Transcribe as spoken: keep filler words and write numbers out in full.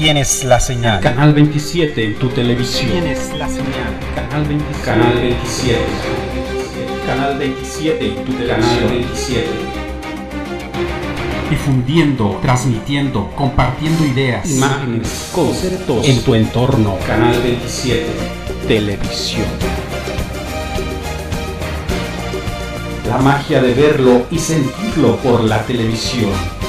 Tienes la señal. Canal veintisiete en tu televisión. Tienes la señal. Canal veintisiete. Canal veintisiete. Canal veintisiete en tu televisión. Canal veintisiete. Difundiendo, transmitiendo, compartiendo ideas, Imágenes, conceptos en tu entorno. Canal veintisiete. Televisión. La magia de verlo y sentirlo por la televisión.